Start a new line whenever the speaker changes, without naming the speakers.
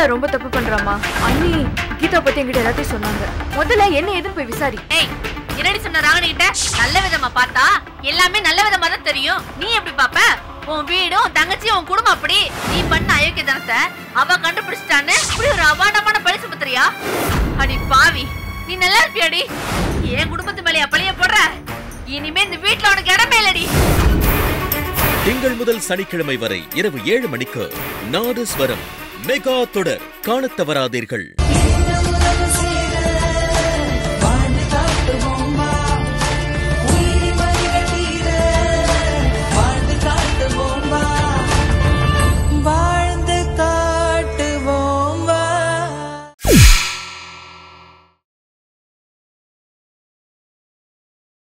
ரொம்ப தப்பு பண்றாமா. அண்ணி கீதா பத்தி என்கிட்ட எல்லாத்தையும் சொன்னாங்க. முதல்ல என்ன எதுன்னு போய் விசாரி.
ஏய், என்னடி சொன்ன ராவணி கிட்ட? நல்ல விதமா பார்த்தா எல்லாமே நல்ல விதமா தான் தெரியும். நீ எப்படி பாப்ப? உன் வீடும் தங்கச்சி உன் குடும்பம் அப்படி. நீ பண்ண அயோக்கியத்தனத்தை அவ கண்டுபிடிச்சிட்டான்னு இப்படி ஒரு அபாண்டமான பழி சுமத்துறியா? அடி பாவி, நீ நல்லா இருப்பியாடி? என் குடும்பத்து மேலேயா பழிய போடுற? இனிமே இந்த வீட்டுல உனக்கு இடமே இல்லடி.
திங்கள் முதல் சனிக்கிழமை வரை இரவு 7 மணிக்கு நாடு ஸ்வரம் மெகா தொடர் காணத் தவறாதீர்கள்.